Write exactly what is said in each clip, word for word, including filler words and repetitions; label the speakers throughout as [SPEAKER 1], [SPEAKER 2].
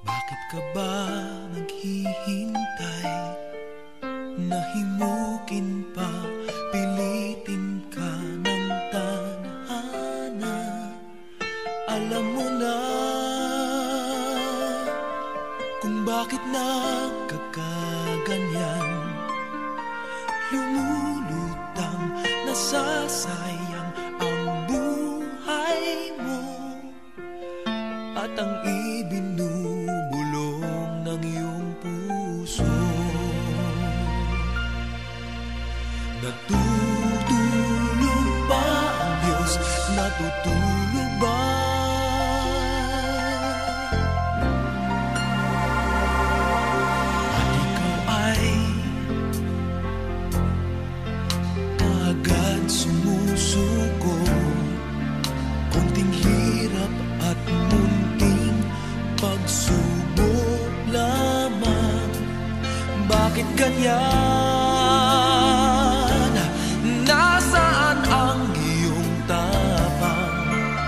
[SPEAKER 1] Bakit ka ba naghihintay? Nahimukin pa, pilitin ka ng tadhana. Alam mo na kung bakit nagkakaganyan. Lumulutang, nasasayang ang buhay mo at ang ibinubulong ng iyong puso. Natutulog ba ang Diyos? Natutulog ba? At ikaw ay agad sumusuko. Konting hirap at munting pagsubok lamang. Bakit ganyan? Nasaan ang iyong tapang?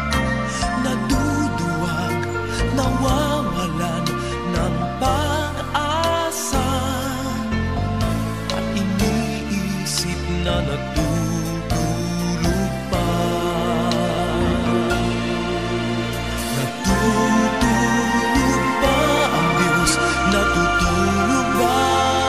[SPEAKER 1] Naduduwag, nawawalan ng pag-asa, at iniisip na natutulog pa. Natutulog ba ang Diyos? Natutulog ba?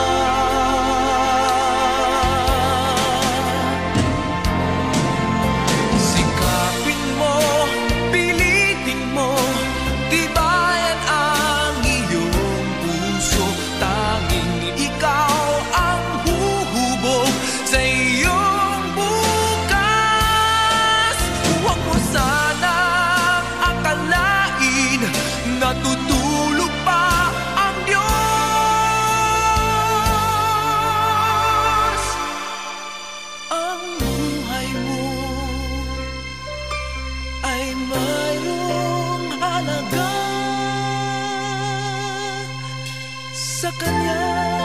[SPEAKER 1] Sikapin mo, pilitin mo, tibayan ang iyong puso. Tanging ikaw ang huhubog sa iyong bukas. Huwag mo sanang akalain natutulog pa ang Diyos. Ang buhay mo ay mayroong halaga sa Kanya.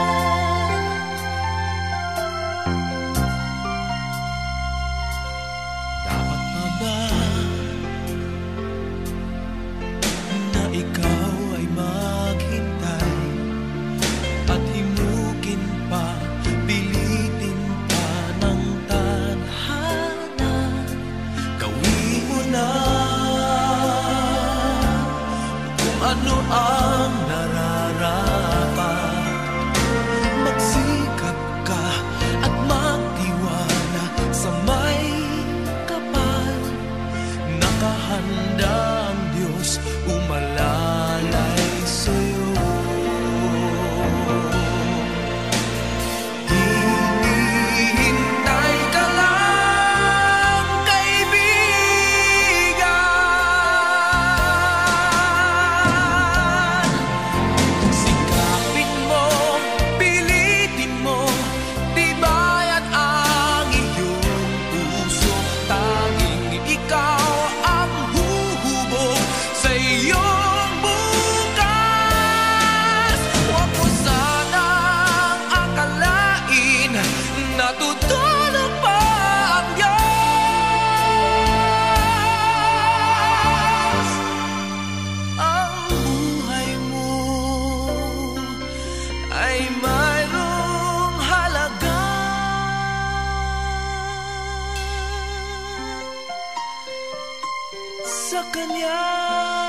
[SPEAKER 1] Dapat pa ba na ikaw ay maghintay at himukin pa, pilitin pa ng tadhana? Gawin mo na kung ano ang nararapat. Magsikap ka at magtiwala sa may kapal. Nakahanda ang Diyos umalalay sa'yo. Hinihintay ka lang, kaibigan. Sikapin mo, pilitin mo, tibayan ang iyong puso. Tanging ikaw ang huhubog sa iyong bukas. Huwag mo sanang akalain natutulog pa ang Diyos. Ang buhay mo ay mayroong halaga sa Kanya.